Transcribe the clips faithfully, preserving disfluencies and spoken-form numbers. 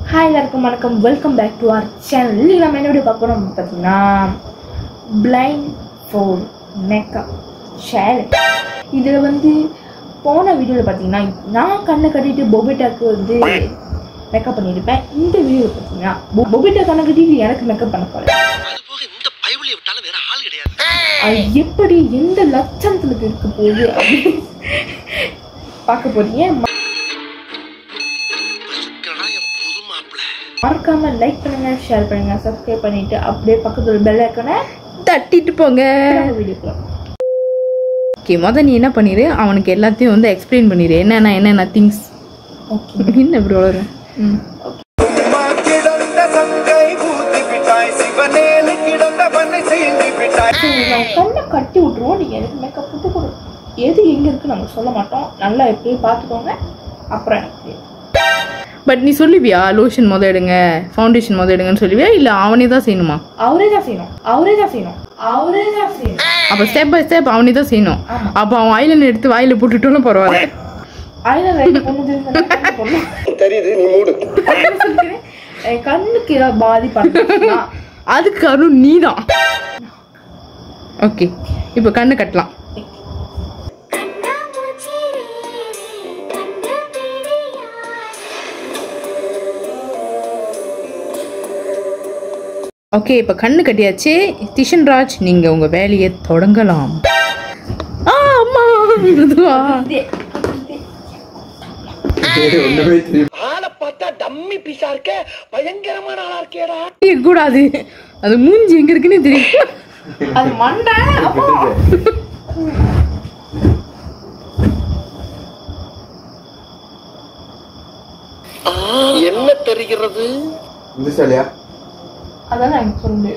Hi எல்லாருக்கும் வணக்கம், welcome back to our channel. இன்னைக்கு நம்ம என்ன வீடியோ பார்க்க போறோம் பார்த்தீங்கன்னா பிளைண்ட் ஃபோல்ட் மேக்கப் சேலஞ்ச். இதில் வந்து போன வீடியோவில் பார்த்தீங்கன்னா நான் கண்ணை கட்டிட்டு பொபிட்டாக்கு வந்து மேக்கப் பண்ணியிருப்பேன். இந்த வீடியோவில் பார்த்தீங்கன்னா பொபிட்டா கண்ணை கட்டிட்டு எனக்கு மேக்கப் பண்ண போகிறேன். அது எப்படி எந்த லட்சணத்தில் இருக்க போகுது அப்படின்னு பார்க்க போறீங்க. மறக்காம லைக் பண்ணுங்க, ஷேர் பண்ணுங்க, சப்ஸ்கிரைப் பண்ணிட்டு அப்படியே பக்கத்துல பெல் ஐகானை தட்டிட்டு போங்க. வீடியோக்குள்ள ஓகே, முத நீ என்ன பண்ணிரு, அவனுக்கு எல்லாத்தையும் வந்து எக்ஸ்பிளைன் பண்ணிரு, என்னென்ன என்னென்ன திங்ஸ். ஓகே, என்ன இப்படி வளர கண்ணை கட்டி விட்டுருவோம். நீங்க எனக்கு மேக்கப் போட்டு கொடு, எது எங்க இருக்கு நம்ம சொல்ல மாட்டோம். நல்லா எப்படி பார்த்துக்கோங்க, அப்புறம் எனக்கு. பட் நீ சொல்லுவியா லோஷன் முத எடுங்க, ஃபவுண்டேஷன் முத எடுங்கன்னு சொல்லுவியா, இல்லை அவனே தான் செய்யணுமா? அவரே தான் செய்யணும், அவரே தான் செய்யணும், அவரே தான் செய்யணும். அப்போ ஸ்டெப் பை ஸ்டெப் அவனே தான் செய்யணும். அப்போ அவன் ஐலைனர் எடுத்து வாயில போட்டுட்டோன்னு பரவாயில்ல. கண்ணுக்கு ஏதாவது பாதிப்பு அதுக்கு காரணம் நீ தான். ஓகே, இப்போ கண்ணு கட்டலாம். ஓகே, இப்போ கண்ணு கட்டியாச்சு. திஷன் ராஜ், நீங்க உங்க வேலையை தொடங்கலாம். ஆ அம்மா இதுவா ஆளை பார்த்தா டம்மி பீஸா இருக்க, பயங்கரமான ஆளா இருக்கேடா. கூடாது, அது மூஞ்சி எங்க இருக்குன்னு தெரியும். அது மண்டை. என்ன தெரிகிறது? அதான் எனக்கு சொல்லு.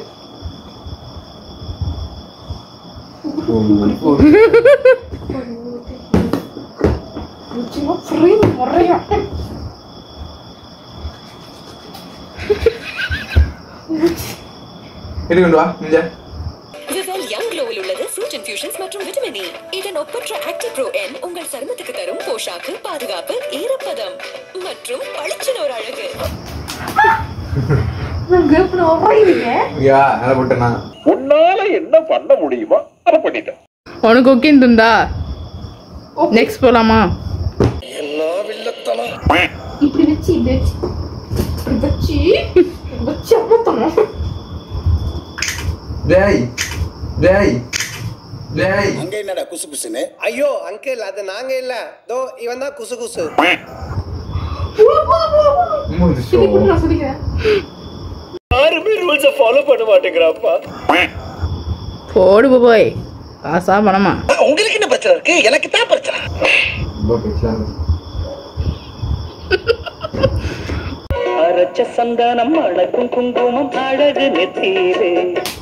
இதன் ஒப்பற்ற ஆக்டிவ் ப்ரோ என் உங்கள் சருமத்துக்கு தரும் போஷாக்கு, பாதுகாப்பு, ஈரப்பதம் மற்றும் பளிச்சின ஒரு அழகு. உன்னால என்ன பண்ண முடியுமோ அதை பண்ணிட்டேன். உனக்கு ஓகே இருந்தா நெக்ஸ்ட் போலாமா? என்ன வில்லத்தனம். இப்படி வெச்சி இப்படி வெச்சி இப்படி வெச்சி அவ்வளோத்தணும். டேய் டேய் டேய், அங்க என்னடா குசு குசுன்னு? ஐயோ அங்கிள், அது நாங்க இல்ல, தோ இவன் தான் குசு குசு. யாருமே ரூல்ஸை ஃபாலோ பண்ண மாட்டேங்கிறாப்பா. போடு போய், காசா பணமா? உங்களுக்கு என்ன பிரச்சனை இருக்கு? எனக்கு தான் பிரச்சனை. அரச்ச சந்தானம் அழகும் குங்குமம் அழகு நெத்தீரே.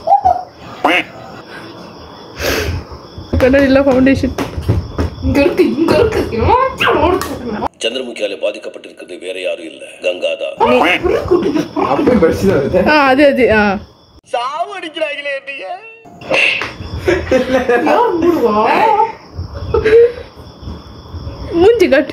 கண்ணாடி இல்ல, ஃபவுண்டேஷன் இங்க இருக்கு, இங்க இருக்கு. சந்திரமுகியால பாதிக்கப்பட்டிருக்கிறது வேற யாரும் இல்ல, கங்காதா. அது அது சாவு அடிக்கிறாங்களே நீங்க. மூஞ்சி காட்டு.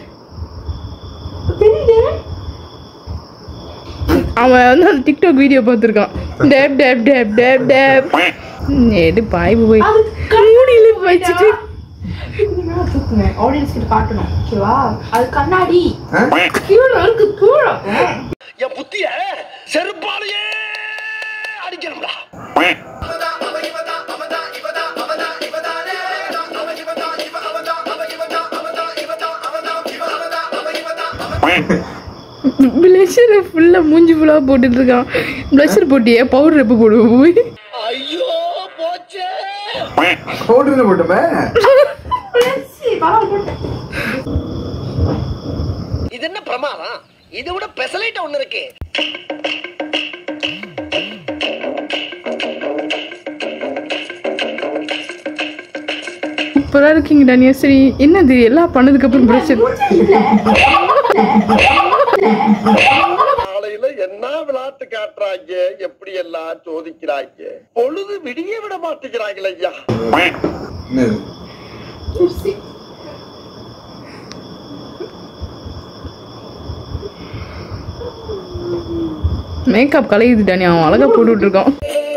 அவன் வந்து அந்த டிக்டாக் வீடியோ பார்த்துருக்கான். Tape tape tape tape tape எடு பாய் போய் மூடியில வச்சுட்டு ஆடியன்ஸ் கிட்ட காட்டணும். ஓகேவா? அது கண்ணாடி கீழ இருக்கு, கீழ. என் புத்திய செருப்பாலையே அடிக்கணும்டா. பிளஷர் ஃபுல்லா மூஞ்சி ஃபுல்லா போட்டுட்டு இருக்கான். பிளஷர் போட்டியே, பவுடர் எப்ப போடுவோம் போய்? ஐயோ போச்சே, பவுடர் போட்டுமே. இது என்ன பிரமாதம்? இதை விட பெசலைட் ஒண்ணு இருக்கு. சூப்பரா இருக்கீங்க டனியஸ்ரீ. என்னது எல்லாம் பண்ணதுக்கு அப்புறம் பிரஷர்? காலையில என்ன விளையாட்டு காட்டுறாங்க, எப்படி எல்லாம் சோதிக்கிறாங்க. பொழுது விடிய விட மாட்டேங்கிறாங்களே ஐயா. மேக்கப் கலையுதுடா நீ அவன் அழகா போட்டுட்டு இருக்கான்.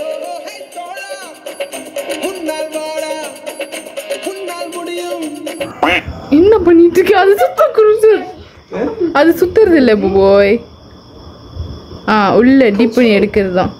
என்ன பண்ணிட்டு இருக்க? அது சுத்த குருசு. அது சுத்துறது இல்ல போய். ஆ உள்ள டிப் பண்ணி எடுக்கிறது தான்.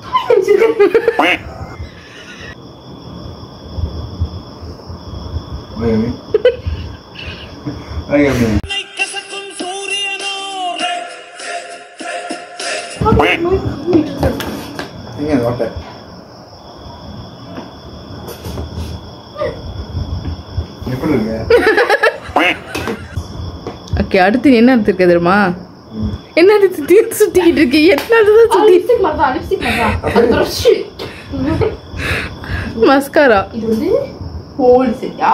ஓகே அடுத்து என்ன எடுத்துருக்க தெரியுமா? என்ன சுத்தி சுத்திக்கிட்டு இருக்கு? என்னதுதான் சுத்தி? மஸ்காரா. இது வந்து ஹோல் சரியா?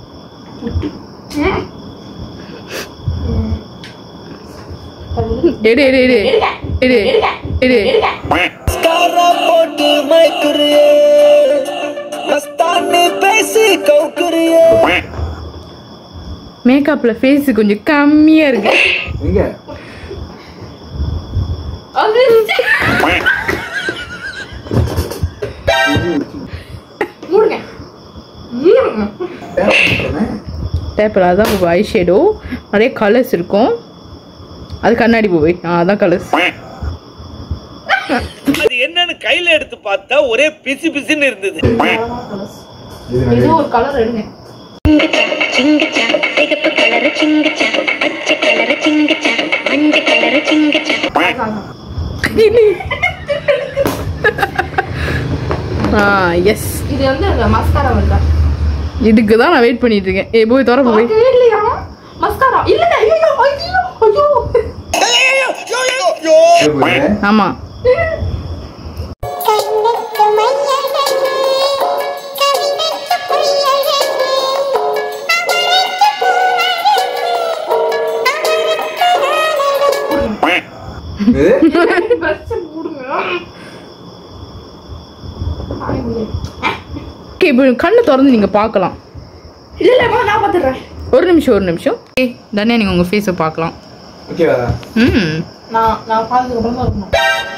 எடு எடு எடு எடு எடு. மஸ்காரா போட்டு மைக்குறியே மஸ்தானி பேசி கவுக்குறியே. மேக்கப்ல ஃபேஸ் கொஞ்சம் கம்மியா இருக்கு. எங்க மூடுங்க மூடுங்க. டேப்பில் அதான் ஐ ஷேடோ நிறைய கலர்ஸ் இருக்கும். அது கண்ணாடி போய் அதான் கலர்ஸ். அது என்னன்னு கையில எடுத்து பார்த்தா ஒரே பிசி பிசின்னு இருந்தது. ஏதோ ஒரு கலர் எடுங்க. சிங்கச்சா சிகப்பு கலர் சிங்கச்சா பச்சை கலர் சிங்கச்சா மஞ்சள் கலர் சிங்கச்சா. ஆ எஸ் இது வந்து அந்த மஸ்காரா வருதா? இதுக்கு தான் நான் வெயிட் பண்ணிட்டு இருக்கேன். ஏ போய் தர போய். இல்லையா மஸ்காரா? இல்ல ஐயோ ஐயோ ஐயோ. ஆமா கண்ணு திறந்து நீங்க பார்க்கலாம். இல்ல இல்ல நான் பாத்துறேன். ஒரு நிமிஷம் ஒரு நிமிஷம். ஏ தனியா நீங்க உங்க ஃபேஸை பார்க்கலாம். ஓகேவா? ம் நான் நான் பார்த்ததுக்கு அப்புறம் தான் இருக்கணும்.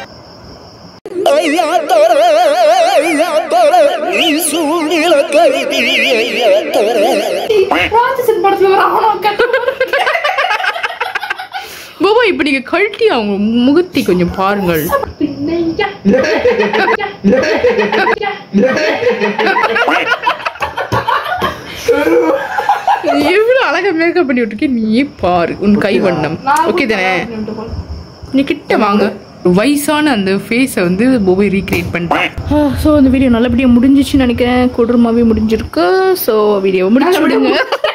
ஐயா தர ஐயா தர நீ சூடில கைதி ஐயா தர. ராட்சசன் படத்துல வர அவன கட்ட. பாபா இப்ப நீங்க கழட்டி அவங்க முகத்தை கொஞ்சம் பாருங்கள். பின்னையா எவ்வளவு அழகா மேக்கப் பண்ணி விட்டுருக்கே நீயே பாரு உன் கை வண்ணம். ஓகே தானே? நீ கிட்ட வாங்க. வயசான அந்த ஃபேஸை வந்து போய் ரீக்ரியேட் பண்ணிட்டேன். ஸோ அந்த வீடியோ நல்லபடியாக முடிஞ்சிச்சுன்னு நினைக்கிறேன். கொடூரமாகவே முடிஞ்சிருக்கு. ஸோ வீடியோவை முடிச்சு விடுங்க.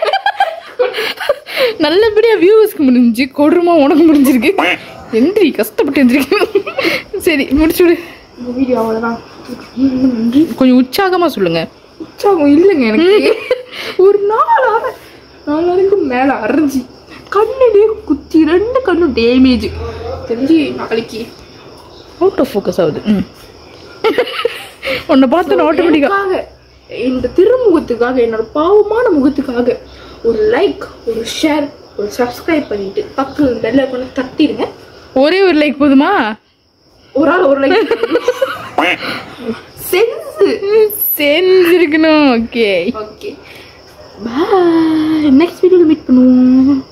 நல்லபடியாக வியூவர்ஸ்க்கு முடிஞ்சு கொடூரமா உனக்கு முடிஞ்சிருக்கு. எந்திரி கஷ்டப்பட்டு எந்திரிக்கணும். சரி முடிச்சு விடு. இந்த வீடியோ அவ்வளோதான். கொஞ்சம் உற்சாகமாக சொல்லுங்க. உற்சாகம் இல்லைங்க எனக்கு. ஒரு நாளாக நாளைக்கும் மேலே அரைஞ்சி கண்ணுலேயே குத்தி ரெண்டு கண்ணும் டேமேஜ் தெரிஞ்சு நாளைக்கு அவுட் ஆஃப் ஃபோக்கஸ் ஆகுது. ம் உன்னை பார்த்து ஆட்டோமேட்டிக்காக இந்த திருமுகத்துக்காக என்னோட பாவமான முகத்துக்காக ஒரு லைக் ஒரு ஷேர் ஒரு சப்ஸ்கிரைப் பண்ணிட்டு பக்கத்தில் பெல்ல கொண்டு தட்டிடுங்க. ஒரே ஒரு லைக் போதுமா? ஒரு ஆள் ஒரு லைக் சென்ஸ் செஞ்சிருக்கணும். Okay okay bye. நெக்ஸ்ட் வீடியோவில் மீட் பண்ணுவோம்.